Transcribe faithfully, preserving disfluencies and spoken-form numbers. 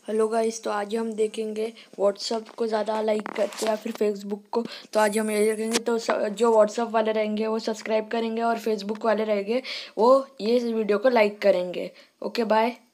Hello guys, तो आज हम देखेंगे व्हाट्सअप को ज़्यादा लाइक करते हैं या फिर फेसबुक को। तो आज हम ये देखेंगे। तो स- जो व्हाट्सअप वाले रहेंगे वो सब्सक्राइब करेंगे और फेसबुक वाले रहेंगे वो ये वीडियो को लाइक करेंगे। Okay bye.